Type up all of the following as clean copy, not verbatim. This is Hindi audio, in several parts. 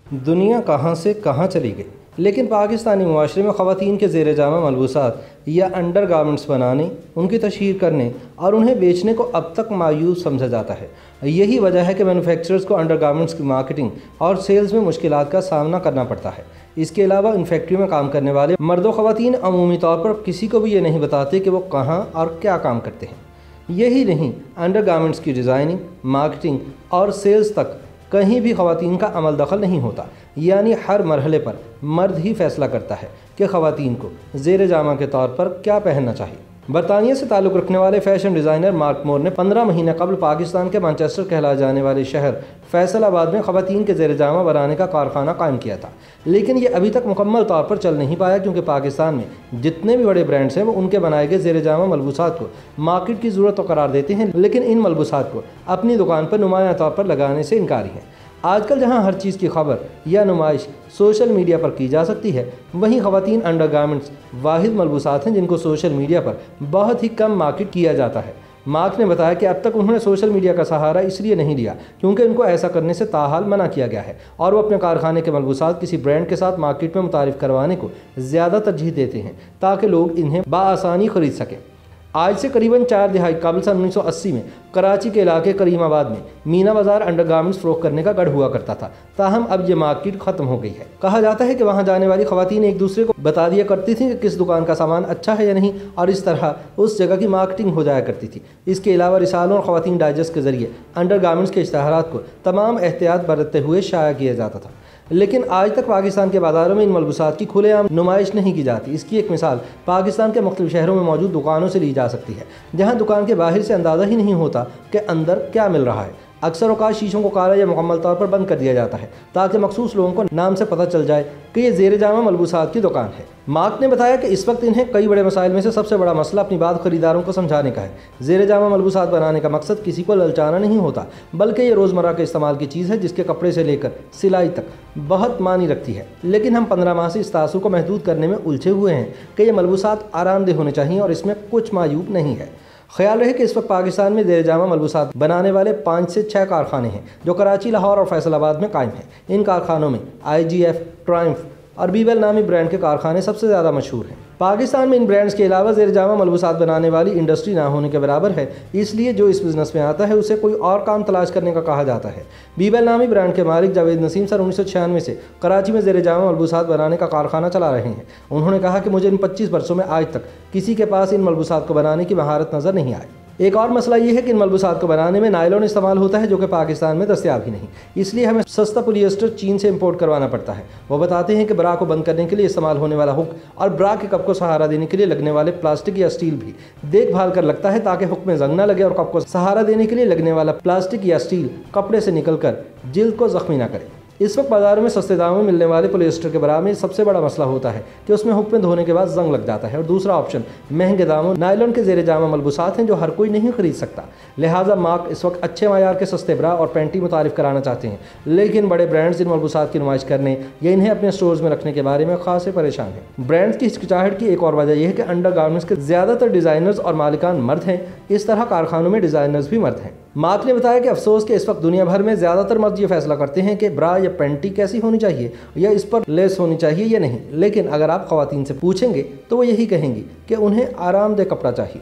दुनिया कहाँ से कहाँ चली गई, लेकिन पाकिस्तानी मुआशरे में ख़वातीन के ज़ेर जामा मलबूसात या अंडर गारमेंट्स बनाने, उनकी तशहीर करने और उन्हें बेचने को अब तक मायूस समझा जाता है। यही वजह है कि मैन्युफैक्चरर्स को अंडर गारमेंट्स की मार्केटिंग और सेल्स में मुश्किलात का सामना करना पड़ता है। इसके अलावा इन फैक्ट्री में काम करने वाले मर्द व ख़वातीन अमूमी तौर पर किसी को भी ये नहीं बताते कि वो कहाँ और क्या काम करते हैं। यही नहीं, अंडर गारमेंट्स की डिज़ाइनिंग, मार्केटिंग और सेल्स तक कहीं भी ख़वातीन का अमल दखल नहीं होता, यानी हर मरहले पर मर्द ही फैसला करता है कि ख़वातीन को ज़ेर जामा के तौर पर क्या पहनना चाहिए। बरतानिया से ताल्लुक़ रखने वाले फ़ैशन डिज़ाइनर मार्क मोर ने 15 महीने कबल पाकिस्तान के मैनचेस्टर कहलाए जाने वाले शहर फैसलाबाद में ख़वातीन के ज़ेर जामा बनाने का कारखाना कायम किया था, लेकिन ये अभी तक मुकम्मल तौर पर चल नहीं पाया, क्योंकि पाकिस्तान में जितने भी बड़े ब्रांड्स हैं वो उनके बनाए गए ज़ेर जामा मलबूसात को मार्केट की ज़रूरत तो करार देते हैं, लेकिन इन मलबूसात को अपनी दुकान पर नुमाया तौर पर लगाने से इनकारी हैं। आजकल जहां हर चीज़ की खबर या नुमाइश सोशल मीडिया पर की जा सकती है, वहीं ख़वातीन अंडर गारमेंट्स वाहिद मलबूसात हैं जिनको सोशल मीडिया पर बहुत ही कम मार्केट किया जाता है। मार्क ने बताया कि अब तक उन्होंने सोशल मीडिया का सहारा इसलिए नहीं लिया क्योंकि उनको ऐसा करने से ताहाल मना किया गया है, और वो अपने कारखाने के मलबूसात किसी ब्रांड के साथ मार्केट में मुतारिफ करवाने को ज़्यादा तरजीह देते हैं ताकि लोग इन्हें बाआसानी ख़रीद सकें। आज से करीबन 4 दहाई कबल सन 1980 में कराची के इलाके करीमाबाद में मीना बाज़ार अंडर गारमेंट्स फ़रोख्त करने का गढ़ हुआ करता था, ताहम अब ये मार्केट ख़त्म हो गई है। कहा जाता है कि वहाँ जाने वाली ख़वातीन एक दूसरे को बता दिया करती थी कि किस दुकान का सामान अच्छा है या नहीं, और इस तरह उस जगह की मार्केटिंग हो जाया करती थी। इसके अलावा रिसालों और ख़वातीन डाइजेस्ट के ज़रिए अंडर गारमेंट्स के इश्तहारात को तमाम एहतियात बरतते हुए शाया किया जाता था, लेकिन आज तक पाकिस्तान के बाज़ारों में इन मलबूसात की खुलेआम नुमाइश नहीं की जाती। इसकी एक मिसाल पाकिस्तान के मुख्तलिफ शहरों में मौजूद दुकानों से ली जा सकती है, जहां दुकान के बाहर से अंदाज़ा ही नहीं होता कि अंदर क्या मिल रहा है। अक्सर औकात शीशों को काला या मुकम्मल तौर पर बंद कर दिया जाता है ताकि मखसूस लोगों को नाम से पता चल जाए कि ये ज़ेर जामा मलबूसात की दुकान है। मार्क ने बताया कि इस वक्त इन्हें कई बड़े मसाइल में से सबसे बड़ा मसला अपनी बात खरीदारों को समझाने का है। ज़ेर जामा मलबूसात बनाने का मकसद किसी को ललचाना नहीं होता, बल्कि ये रोज़मर्रा के इस्तेमाल की चीज़ है जिसके कपड़े से लेकर सिलाई तक बहुत मानी रखती है। लेकिन हम 15 माह से इस तासुर को महदूद करने में उलझे हुए हैं कि ये मलबूसात आरामदेह होने चाहिए और इसमें कुछ मायूब नहीं है। ख्याल रहे कि इस वक्त पाकिस्तान में ज़ेर जामा मलबूसात बनाने वाले 5 से 6 कारखाने हैं जो कराची, लाहौर और फैसलाबाद में कायम हैं। इन कारखानों में IGF, ट्रायम्फ और बीवेल नामी ब्रांड के कारखाने सबसे ज़्यादा मशहूर हैं। पाकिस्तान में इन ब्रांड्स के अलावा ज़ेर जामा मलबूसात बनाने वाली इंडस्ट्री ना होने के बराबर है, इसलिए जो इस बिज़नेस में आता है उसे कोई और काम तलाश करने का कहा जाता है। बीवेल नामी ब्रांड के मालिक जावेद नसीम सन 1996 से कराची में ज़ेर जामा मलबूसात बनाने का कारखाना चला रहे हैं। उन्होंने कहा कि मुझे इन 25 वर्षों में आज तक किसी के पास इन मलबूसात को बनाने की महारत नज़र नहीं आई। एक और मसला ये है कि इन मलबूसात को बनाने में नायलॉन इस्तेमाल होता है जो कि पाकिस्तान में दस्तयाब ही नहीं, इसलिए हमें सस्ता पॉलिएस्टर चीन से इंपोर्ट करवाना पड़ता है। वो बताते हैं कि ब्रा को बंद करने के लिए इस्तेमाल होने वाला हुक और ब्रा के कप को सहारा देने के लिए लगने वाले प्लास्टिक या स्टील भी देखभाल कर लगता है ताकि हुक में जंग न लगे और कप को सहारा देने के लिए लगने वाला प्लास्टिक या स्टील कपड़े से निकल कर जिल्द को जख्मी न करे। इस वक्त बाज़ारों में सस्ते दामों में मिलने वाले पॉलिएस्टर के बराबर में सबसे बड़ा मसला होता है कि उसमें हुक में धोने के बाद जंग लग जाता है, और दूसरा ऑप्शन महंगे दामों नायलॉन के ज़ेर जामा मलबूसात हैं जो हर कोई नहीं खरीद सकता। लिहाजा मार्क इस वक्त अच्छे मायार के सस्ते ब्रा और पैंटी मुतारिफ कराना चाहते हैं, लेकिन बड़े ब्रांड्स इन मलबूसात की नुमाइश करने या इन्हें अपने स्टोर्स में रखने के बारे में खासे परेशान हैं। ब्रांड्स की हिचकिचाहट की एक और वजह यह है कि अंडर गारमेंट्स के ज़्यादातर डिज़ाइनर्स और मालिकान मर्द हैं, इस तरह कारखानों में डिज़ाइनर्स भी मर्द हैं। मार्क ने बताया कि अफसोस के इस वक्त दुनिया भर में ज़्यादातर मर्द ये फैसला करते हैं कि ब्रा या पैंटी कैसी होनी चाहिए या इस पर लेस होनी चाहिए या नहीं, लेकिन अगर आप ख़वातीन से पूछेंगे तो वो यही कहेंगी कि उन्हें आरामदेह कपड़ा चाहिए।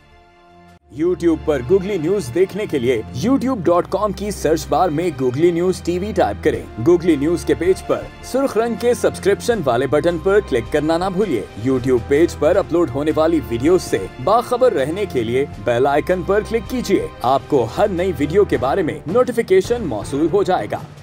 YouTube पर गूगली न्यूज देखने के लिए youtube.com की सर्च बार में गूगली न्यूज TV टाइप करें। गूगली न्यूज के पेज पर सुर्ख रंग के सब्सक्रिप्शन वाले बटन पर क्लिक करना ना भूलिए। YouTube पेज पर अपलोड होने वाली वीडियोस से बाखबर रहने के लिए बेल आइकन पर क्लिक कीजिए। आपको हर नई वीडियो के बारे में नोटिफिकेशन मौसूल हो जाएगा।